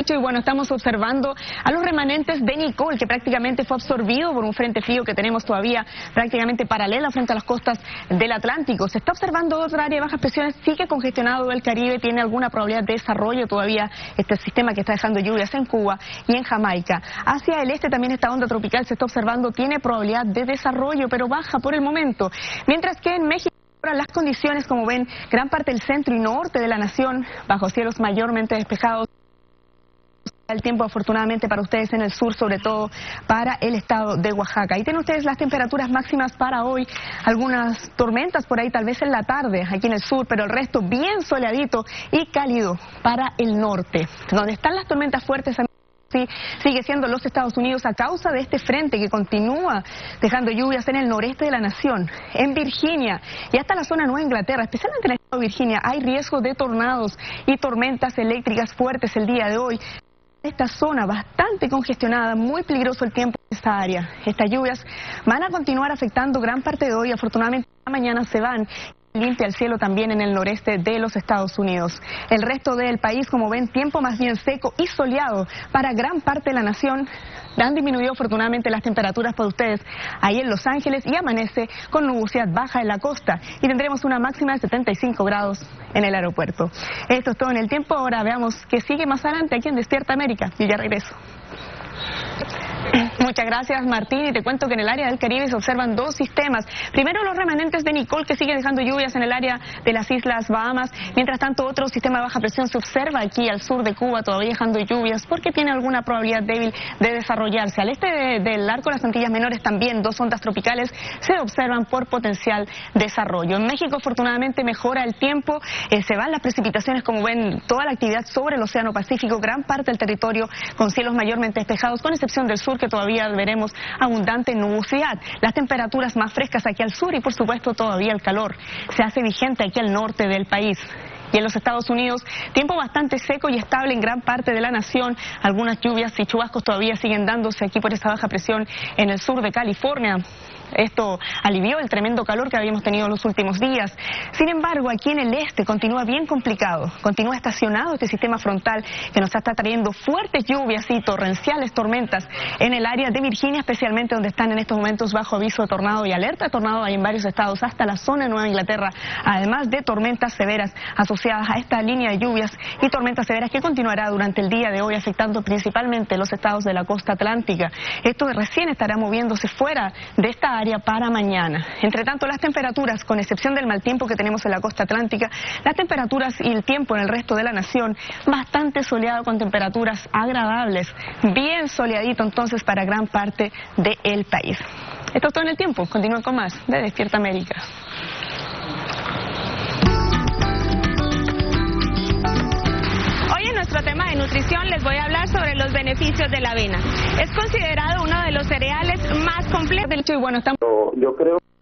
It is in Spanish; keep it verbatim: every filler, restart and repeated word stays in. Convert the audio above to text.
Y bueno, estamos observando a los remanentes de Nicole, que prácticamente fue absorbido por un frente frío que tenemos todavía prácticamente paralela frente a las costas del Atlántico. Se está observando otra área de bajas presiones, sigue congestionado el Caribe, tiene alguna probabilidad de desarrollo todavía este sistema que está dejando lluvias en Cuba y en Jamaica. Hacia el este también esta onda tropical se está observando, tiene probabilidad de desarrollo, pero baja por el momento. Mientras que en México, ahora las condiciones, como ven, gran parte del centro y norte de la nación, bajo cielos mayormente despejados. El tiempo afortunadamente para ustedes en el sur, sobre todo para el estado de Oaxaca. Ahí tienen ustedes las temperaturas máximas para hoy, algunas tormentas por ahí tal vez en la tarde aquí en el sur, pero el resto bien soleadito y cálido para el norte. Donde están las tormentas fuertes sí, sigue siendo los Estados Unidos a causa de este frente que continúa dejando lluvias en el noreste de la nación, en Virginia y hasta la zona Nueva Inglaterra, especialmente en el estado de Virginia. Hay riesgo de tornados y tormentas eléctricas fuertes el día de hoy. Esta zona bastante congestionada, muy peligroso el tiempo en esta área. Estas lluvias van a continuar afectando gran parte de hoy. Afortunadamente mañana se van. Limpia el cielo también en el noreste de los Estados Unidos. El resto del país, como ven, tiempo más bien seco y soleado para gran parte de la nación. Han disminuido afortunadamente las temperaturas para ustedes ahí en Los Ángeles y amanece con nubosidad baja en la costa y tendremos una máxima de setenta y cinco grados en el aeropuerto. Esto es todo en el tiempo. Ahora veamos qué sigue más adelante aquí en Despierta América. Y ya regreso. Muchas gracias, Martín, y te cuento que en el área del Caribe se observan dos sistemas. Primero, los remanentes de Nicole, que siguen dejando lluvias en el área de las Islas Bahamas. Mientras tanto, otro sistema de baja presión se observa aquí al sur de Cuba, todavía dejando lluvias porque tiene alguna probabilidad débil de desarrollarse. Al este de, del arco de las Antillas Menores también dos ondas tropicales se observan por potencial desarrollo. En México, afortunadamente, mejora el tiempo, eh, se van las precipitaciones, como ven, toda la actividad sobre el Océano Pacífico, gran parte del territorio con cielos mayormente despejados, con excepción del sur, que todavía veremos abundante nubosidad. Las temperaturas más frescas aquí al sur y por supuesto todavía el calor se hace vigente aquí al norte del país. Y en los Estados Unidos, tiempo bastante seco y estable en gran parte de la nación. Algunas lluvias y chubascos todavía siguen dándose aquí por esta baja presión en el sur de California. Esto alivió el tremendo calor que habíamos tenido en los últimos días. Sin embargo, aquí en el este continúa bien complicado. Continúa estacionado este sistema frontal que nos está trayendo fuertes lluvias y torrenciales tormentas en el área de Virginia, especialmente donde están en estos momentos bajo aviso de tornado y alerta de tornado. Hay en varios estados, hasta la zona de Nueva Inglaterra, además de tormentas severas asociadas a esta línea de lluvias y tormentas severas que continuará durante el día de hoy, afectando principalmente los estados de la costa atlántica. Esto recién estará moviéndose fuera de esta área para mañana. Entre tanto, las temperaturas, con excepción del mal tiempo que tenemos en la costa atlántica, las temperaturas y el tiempo en el resto de la nación, bastante soleado con temperaturas agradables, bien soleadito entonces para gran parte del país. Esto es todo en el tiempo. Continúen con más de Despierta América. En nuestro tema de nutrición les voy a hablar sobre los beneficios de la avena. Es considerado uno de los cereales más completos. Y bueno, estamos... Yo creo